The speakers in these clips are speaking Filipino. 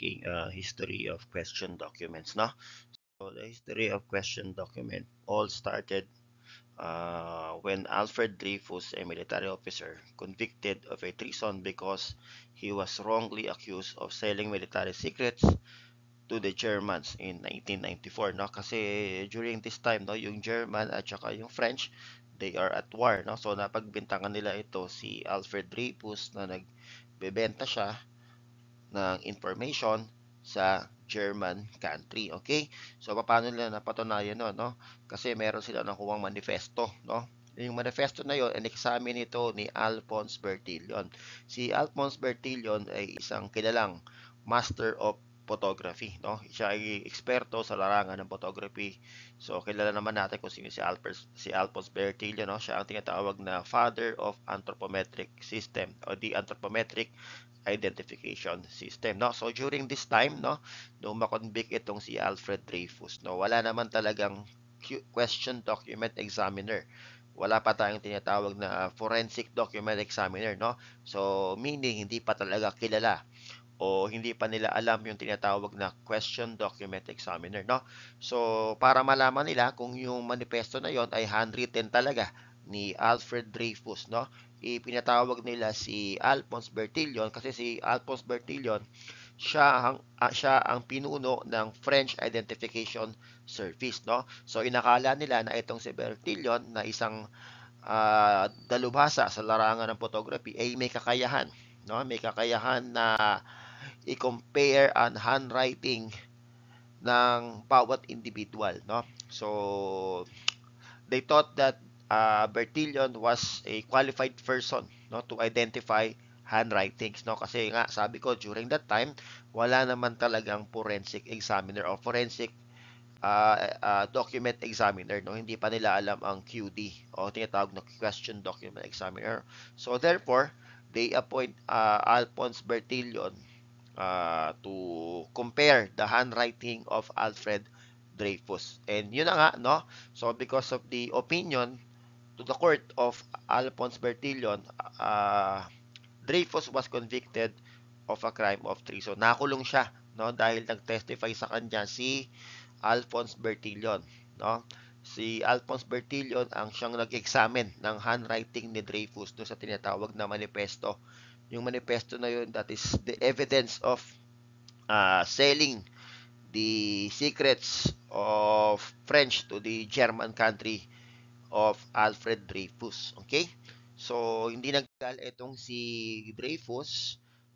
taking history of question documents, no? So the history of question document all started when Alfred Dreyfus, a military officer, convicted of a treason because he was wrongly accused of selling military secrets to the Germans in 1994, no? Kasi during this time, no, yung German at saka yung French, they are at war, no? So napagbintangan nila ito si Alfred Dreyfus na nagbebenta siya ng information sa German country. Okay? So, paano nila napatunayan no? No? Kasi meron sila nakuwang manifesto. No? Yung manifesto na yon, in-examine ito ni Alphonse Bertillon. Si Alphonse Bertillon ay isang kilalang master of photography. No? Siya ay eksperto sa larangan ng photography. So, kilala naman natin kung sino si Alphonse Bertillon. No? Siya ang tinatawag na father of anthropometric system o the anthropometric identification system, no? So during this time, no, nung makonvict itong si Alfred Dreyfus, no, wala naman talagang question document examiner. Wala pa tayong tinatawag na forensic document examiner, no? So meaning hindi pa talaga kilala o hindi pa nila alam yung tinatawag na question document examiner, no? So para malaman nila kung yung manifesto na yon ay handwritten talaga ni Alfred Dreyfus, no? Ipinatawag nila si Alphonse Bertillon kasi si Alphonse Bertillon siya ang pinuno ng French Identification Service, no? So inakala nila na itong si Bertillon na isang dalubhasa sa larangan ng photography ay may kakayahan, no? May kakayahan na i-compare ang handwriting ng bawat individual, no? So they thought that Bertillon was a qualified person, no, to identify handwritings, no, kasi nga sabi ko during that time wala naman talagang forensic examiner o forensic document examiner, no, hindi pa nila alam ang QD o tinatawag na question document examiner. So therefore they appoint Alphonse Bertillon to compare the handwriting of Alfred Dreyfus. And yun na nga, no? So because of the opinion to the court of Alphonse Bertillon, Dreyfus was convicted of a crime of treason. Nakulong siya, no? Dahil nag-testify sa kanya si Alphonse Bertillon, no? Si Alphonse Bertillon ang siyang nag-examine ng handwriting ni Dreyfus do sa tinatawag na manifesto. Yung manifesto na yun, that is the evidence of selling the secrets of French to the German country of Alfred Dreyfus. Okay? So, hindi nagtagal itong si Dreyfus.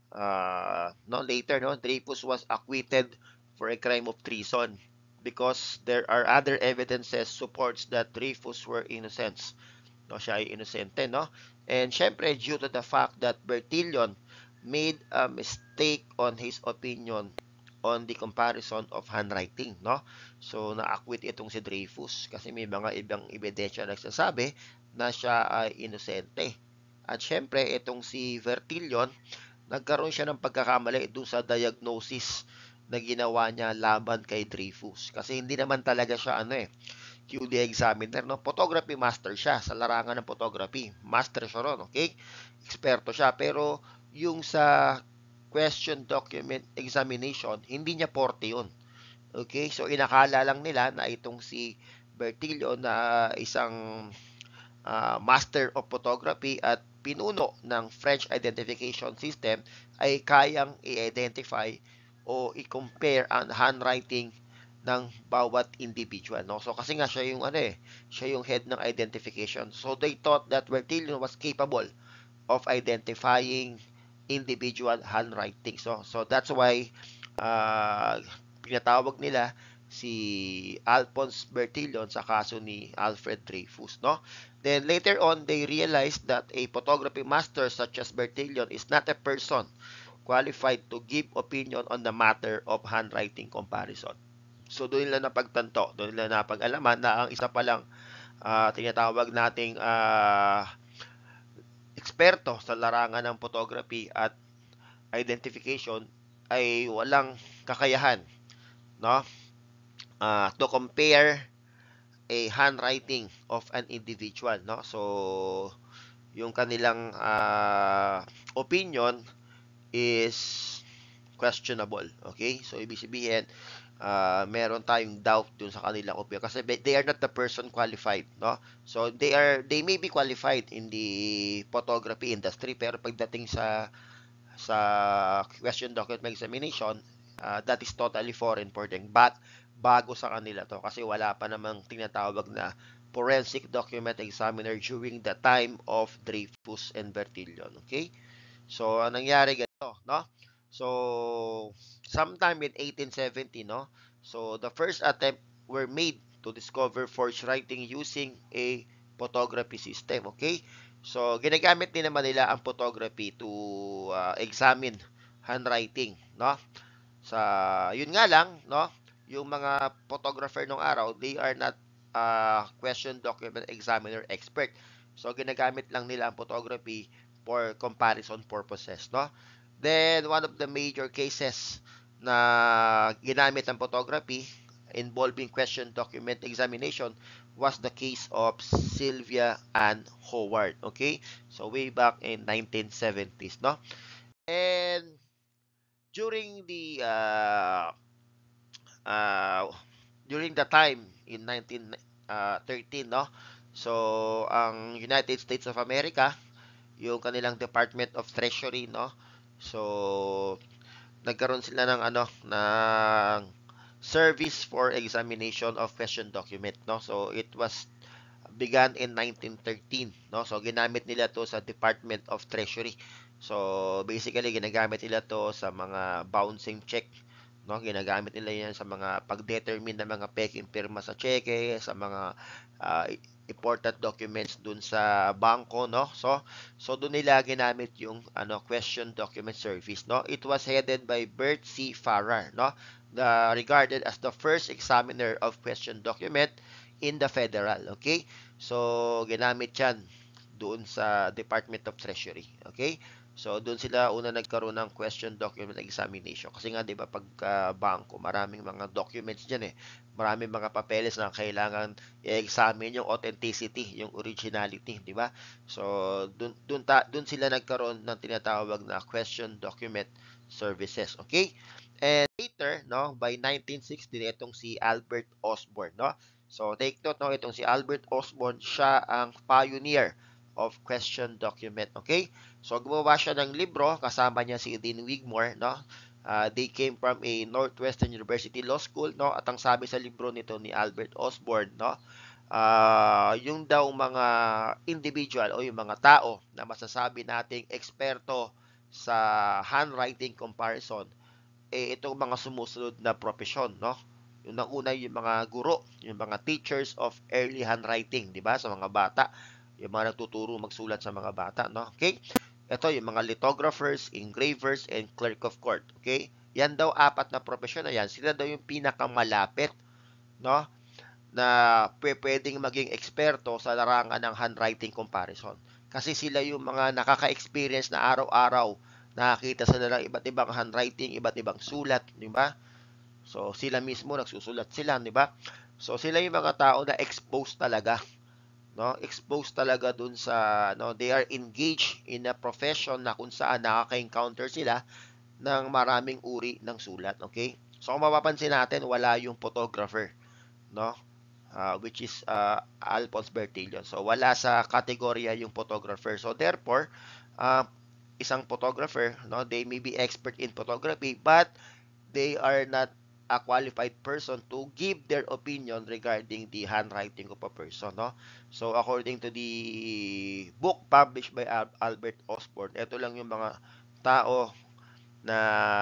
No, later, no, Dreyfus was acquitted for a crime of treason because there are other evidences supports that Dreyfus were innocent. No, siya ay inosente, no? And syempre, due to the fact that Bertillon made a mistake on his opinion on the comparison of handwriting, no? So, na-acquit itong si Dreyfus kasi may mga ibang ebidensya na nagsasabi na siya ay inosente. At syempre, itong si Bertillon, nagkaroon siya ng pagkakamali doon sa diagnosis na ginawa niya laban kay Dreyfus. Kasi hindi naman talaga siya QD examiner, no? Photography master siya sa larangan ng photography. Master siya ron, okay? Eksperto siya. Pero yung sa question document examination, hindi niya porte yun. Okay? So, inakala lang nila na itong si Bertillo na isang master of photography at pinuno ng French identification system ay kayang i-identify o i-compare ang handwriting ng bawat individual, no? So kasi nga siya yung siya yung head ng identification. So they thought that Bertillon was capable of identifying individual handwriting. So that's why pinatawag nila si Alphonse Bertillon sa kaso ni Alfred Dreyfus, no? Then later on, they realized that a photography master such as Bertillon is not a person qualified to give opinion on the matter of handwriting comparison. So doon nila napagtanto, doon nila napag-alaman na ang isa palang tinatawag nating eksperto sa larangan ng photography at identification ay walang kakayahan, no? To compare a handwriting of an individual, no? So yung kanilang opinion is questionable. Okay? So, ibig sabihin, meron tayong doubt dun sa kanilang opinion kasi they are not the person qualified, no? So, they may be qualified in the photography industry, pero pagdating sa question document examination, that is totally foreign for them. But bago sa kanila to kasi wala pa namang tinatawag na forensic document examiner during the time of Dreyfus and Bertillon. Okay? So, anong nangyari ganito, no? So, sometime in 1870, no? So, the first attempt were made to discover forged writing using a photography system, okay? So, ginagamit din naman nila ang photography to examine handwriting, no? Sa yun nga lang, no? Yung mga photographer nung araw, they are not question document examiner expert. So ginagamit lang nila ang photography for comparison purposes, no? Then one of the major cases na ginamit ang photography involving question document examination was the case of Sylvia Ann Howard, okay? So way back in 1970s, no? And during the uh, during the time in 1913, no? So, ang United States of America, yung kanilang Department of Treasury, no? So, nagkaroon sila ng ng service for examination of question document, no? So, it was began in 1913, no? So ginamit nila to sa Department of Treasury. So basically ginagamit nila to sa mga bouncing check, no? Ginagamit nila 'yan sa mga pag-determine ng mga peking pirma sa cheque, sa mga uh, important documents dun sa bangko, no? So doon nila ginamit yung question document service, no? It was headed by Bert C. Farrar, no? Regarded as the first examiner of question document in the federal, okay? So, ginamit yan doon sa Department of Treasury, okay? So, doon sila una nagkaroon ng question document examination. Kasi nga, di ba, pag bangko, maraming mga documents dyan eh. Maraming mga papeles na kailangan i-examine yung authenticity, yung originality, di ba? So, doon sila nagkaroon ng tinatawag na question document services, okay? And later, no, by 1960, itong si Albert Osborne, no? So, take note, no, itong si Albert Osborne, siya ang pioneer of question document, okay? So, gumawa siya ng libro, kasama niya si Dean Wigmore, no? They came from a Northwestern University Law School, no? At ang sabi sa libro nito ni Albert Osborne, no? Yung daw mga individual o yung mga tao na masasabi nating eksperto sa handwriting comparison, itong mga sumusunod na profesyon, no? Yung una yung mga guro, yung mga teachers of early handwriting, di ba? Sa mga bata, yung mga nagtuturo magsulat sa mga bata, no? Okay? Ito yung mga lithographers, engravers, and clerk of court, okay? Yan daw apat na profesyon na yan, sila daw yung pinakamalapit, no? Na pwedeng maging eksperto sa larangan ng handwriting comparison. Kasi sila yung mga nakaka-experience na araw-araw nakakita sila ng iba't ibang handwriting, iba't ibang sulat, di ba? So, sila mismo nagsusulat sila, di ba? So, sila yung mga tao na exposed talaga, no? Exposed talaga dun sa, no, they are engaged in a profession na kung saan nakaka-encounter sila ng maraming uri ng sulat, okay? So, kung mapapansin natin, wala yung photographer, no? Which is Alphonse Bertillon. So, wala sa kategorya yung photographer. So, therefore, isang photographer, no, they may be expert in photography, but they are not a qualified person to give their opinion regarding the handwriting of a person, no? So, according to the book published by Albert Osborne, ito lang yung mga tao na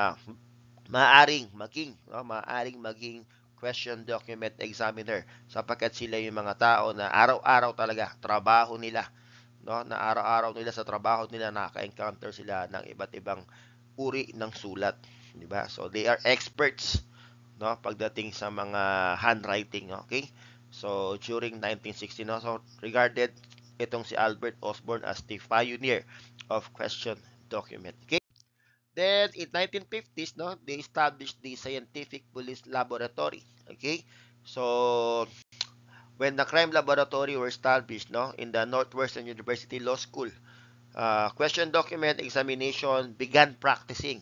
maaring maging question document examiner sapagkat sila yung mga tao na araw-araw talaga trabaho nila, no? Na araw-araw nila sa trabaho nila nakaka-encounter sila ng iba't ibang uri ng sulat, di ba? So they are experts, no, pagdating sa mga handwriting, okay? So during 1960, no, so regarded itong si Albert Osborne as the pioneer of question document, okay? Then in 1950s, no, they established the Scientific Police Laboratory, okay? So when the crime laboratory were established, no, in the Northwestern University Law School, question document examination began practicing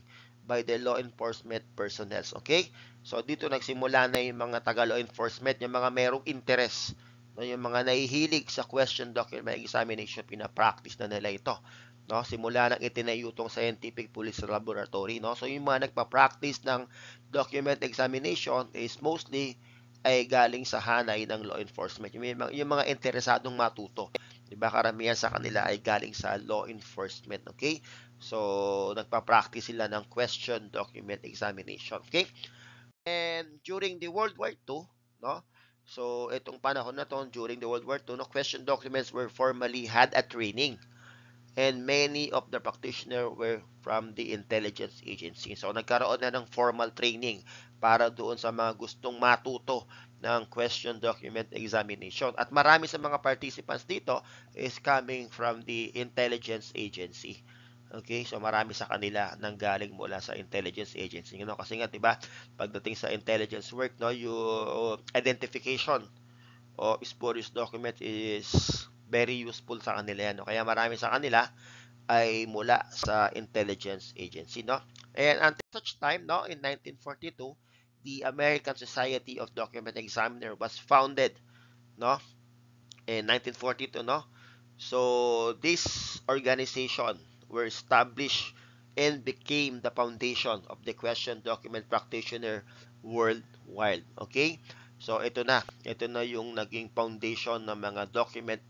by the law enforcement personnel. Okay? So dito nagsimula na yung mga taga law enforcement, yung mga merong interest, no, yung mga nahihilig sa question document examination, pina-practice na nila ito. No, simula nang itinayo itong Scientific Police Laboratory, no. So yung mga nagpa-practice ng document examination is mostly ay galing sa hanay ng law enforcement. Yung mga interesadong matuto. 'Di ba? Karamihan sa kanila ay galing sa law enforcement, okay? So, nagpa-practice sila ng question document examination, okay? And during the World War II, no? So, itong panahon na to, during the World War II, no, question documents were formally had a training, and many of the practitioners were from the intelligence agency. So, nagkaroon na ng formal training para doon sa mga gustong matuto ng question document examination. At marami sa mga participants dito is coming from the intelligence agency. Okay, so marami sa kanila nang galing mula sa intelligence agency. You know, kasi nga, 'di ba, pagdating sa intelligence work, no, yung identification o spurious document is very useful sa kanila yan. No? Kaya marami sa kanila ay mula sa intelligence agency. No? And until such time, no, in 1942, the American Society of Document Examiner was founded, no, in 1942. No? So this organization were established and became the foundation of the question document practitioner worldwide. Okay? So ito na yung naging foundation ng mga document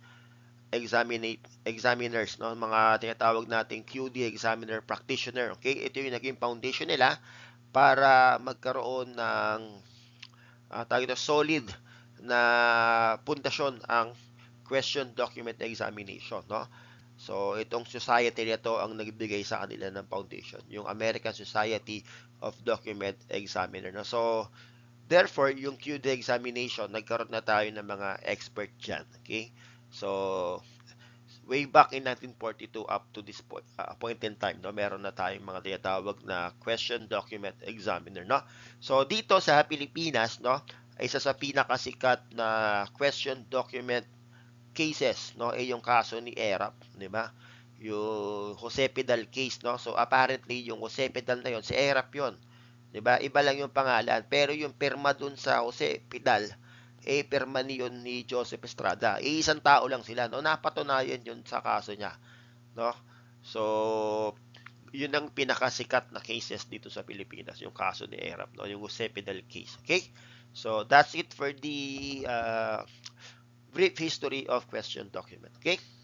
examiners, no, mga tinatawag nating QD examiner practitioner. Okay? Ito yung naging foundation nila para magkaroon ng tawag ito, solid na pundasyon ang question document examination, no? So, itong society nito ang nagbigay sa kanila ng foundation, yung American Society of Document Examiner, no? So, therefore, yung QD examination, nagkaroon na tayo ng mga expert dyan, okay? So, way back in 1942 up to this point in time, no, meron na tayong mga tinatawag na question document examiner, no. So dito sa Pilipinas, no, isa sa pinakasikat na question document cases, no, ay yung kaso ni Erap, di ba? Yung Jose Pidal case, no. So apparently yung Jose Pidal na yon, si Erap yon, di ba? Iba lang yung pangalan, pero yung pirma dun sa Jose Pidal pirma niyon ni Joseph Estrada. Isang tao lang sila, no? Napatunayan yun sa kaso niya, no? So, yun ang pinakasikat na cases dito sa Pilipinas, yung kaso ni Erap, no? Yung Jose Pidal case, okay? So, that's it for the brief history of question document, okay?